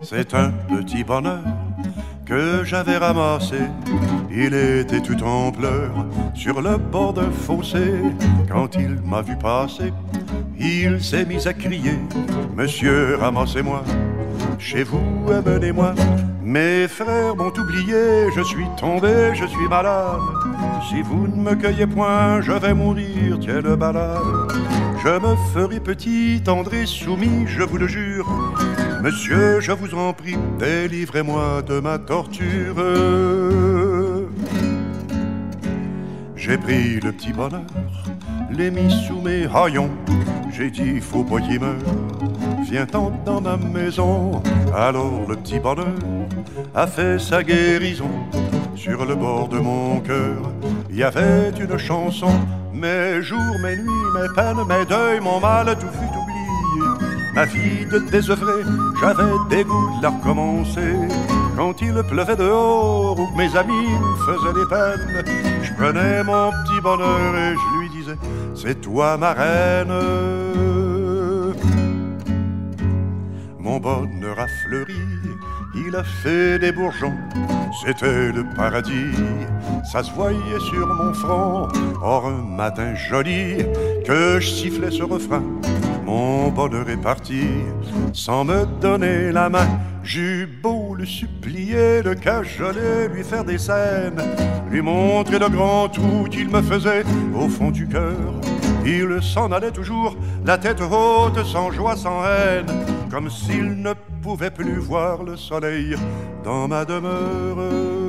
C'est un petit bonheur que j'avais ramassé. Il était tout en pleurs sur le bord d'un fossé. Quand il m'a vu passer, il s'est mis à crier: Monsieur, ramassez-moi, chez vous, amenez-moi. Mes frères m'ont oublié, je suis tombé, je suis malade. Si vous ne me cueillez point, je vais mourir, quelle balade. Je me ferai petit, tendre et soumis, je vous le jure. Monsieur, je vous en prie, délivrez-moi de ma torture. J'ai pris le petit bonheur, l'ai mis sous mes haillons. J'ai dit, faut pas qu'il meure, viens-t'en dans ma maison. Alors le petit bonheur a fait sa guérison. Sur le bord de mon cœur, il y avait une chanson. Mes jours, mes nuits, mes peines, mes deuils, mon mal, tout fut oublié. Ma vie de désœuvré, j'avais dégoût de la recommencer. Quand il pleuvait dehors ou que mes amis me faisaient des peines, je prenais mon petit bonheur et je lui disais: c'est toi ma reine. Mon bonheur a fleuri, il a fait des bourgeons. C'était le paradis, ça se voyait sur mon front. Or un matin joli, que je sifflais ce refrain, mon bonheur est parti sans me donner la main. J'eus beau le supplier, le cajoler, lui faire des scènes, lui montrer le grand trou qu'il me faisait au fond du cœur. Il s'en allait toujours, la tête haute, sans joie, sans haine, comme s'il ne pouvait plus voir le soleil dans ma demeure.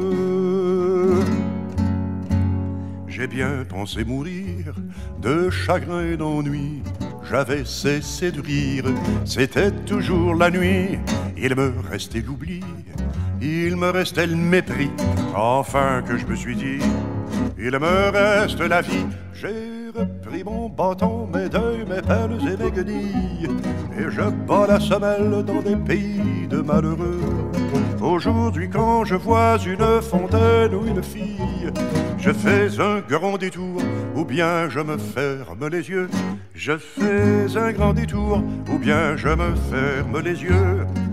J'ai bien pensé mourir de chagrin et d'ennui. J'avais cessé de rire, c'était toujours la nuit. Il me restait l'oubli, il me restait le mépris. Enfin que je me suis dit, il me reste la vie. J'ai repris mon bâton, mes deuils, mes peines et mes guenilles, et je bats la semelle dans des pays de malheureux. Aujourd'hui quand je vois une fontaine ou une fille, je fais un grand détour, ou bien je me ferme les yeux. Je fais un grand détour, ou bien je me ferme les yeux.